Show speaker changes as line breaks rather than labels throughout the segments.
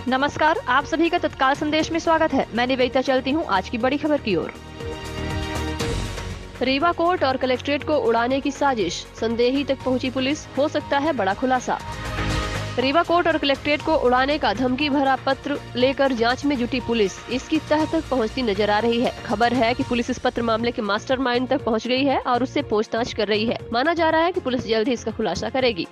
नमस्कार, आप सभी का तत्काल संदेश में स्वागत है। मैं निवेदिता चलती हूँ आज की बड़ी खबर की ओर। रीवा कोर्ट और कलेक्ट्रेट को उड़ाने की साजिश, संदेही तक पहुंची पुलिस, हो सकता है बड़ा खुलासा। रीवा कोर्ट और कलेक्ट्रेट को उड़ाने का धमकी भरा पत्र लेकर जांच में जुटी पुलिस इसकी तह तक पहुंचती नजर आ रही है। खबर है कि पुलिस इस पत्र मामले के मास्टरमाइंड तक पहुंच गई है और उससे पूछताछ कर रही है। माना जा रहा है कि पुलिस जल्द ही इसका खुलासा करेगी।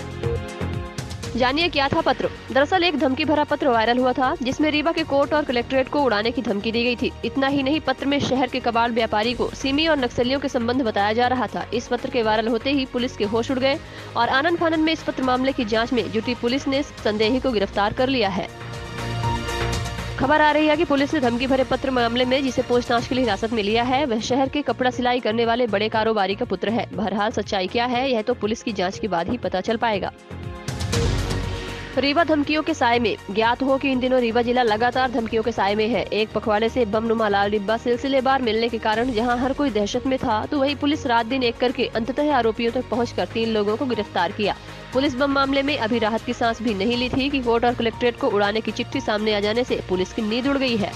जानिए क्या था पत्र। दरअसल एक धमकी भरा पत्र वायरल हुआ था जिसमें रीवा के कोर्ट और कलेक्ट्रेट को उड़ाने की धमकी दी गई थी। इतना ही नहीं, पत्र में शहर के कबाड़ व्यापारी को सिमी और नक्सलियों के संबंध बताया जा रहा था। इस पत्र के वायरल होते ही पुलिस के होश उड़ गए और आनन फानन में इस पत्र मामले की जांच में जुटी पुलिस ने संदेही को गिरफ्तार कर लिया है। खबर आ रही है कि पुलिस ने धमकी भरे पत्र मामले में जिसे पूछताछ के लिए हिरासत में लिया है, वह शहर के कपड़ा सिलाई करने वाले बड़े कारोबारी का पुत्र है। बहरहाल सच्चाई क्या है यह तो पुलिस की जांच के बाद ही पता चल पाएगा। रीवा धमकियों के साए में। ज्ञात हो कि इन दिनों रीवा जिला लगातार धमकियों के साए में है। एक पखवाड़े से बम नुमा लाल डिब्बा सिलसिलेवार मिलने के कारण जहां हर कोई दहशत में था, तो वहीं पुलिस रात दिन एक करके अंततः आरोपियों तक पहुंचकर 3 लोगों को गिरफ्तार किया। पुलिस बम मामले में अभी राहत की सांस भी नहीं ली थी कि कोर्ट और कलेक्ट्रेट को उड़ाने की चिट्ठी सामने आ जाने से पुलिस की नींद उड़ गई है।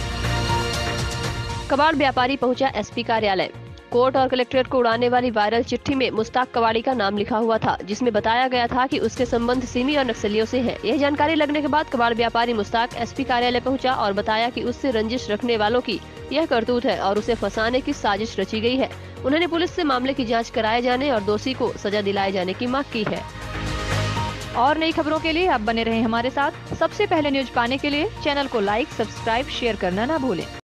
कबाड़ व्यापारी पहुंचा एसपी कार्यालय। कोर्ट और कलेक्ट्रेट को उड़ाने वाली वायरल चिट्ठी में मुस्ताक कवाड़ी का नाम लिखा हुआ था, जिसमें बताया गया था कि उसके संबंध सिमी और नक्सलियों से है। यह जानकारी लगने के बाद कबाड़ व्यापारी मुस्ताक एसपी कार्यालय पहुंचा और बताया कि उससे रंजिश रखने वालों की यह करतूत है और उसे फंसाने की साजिश रची गई है। उन्होंने पुलिस से मामले की जाँच कराए जाने और दोषी को सजा दिलाए जाने की मांग की है।
और नई खबरों के लिए आप बने रहें हमारे साथ। सबसे पहले न्यूज पाने के लिए चैनल को लाइक, सब्सक्राइब, शेयर करना ना भूलें।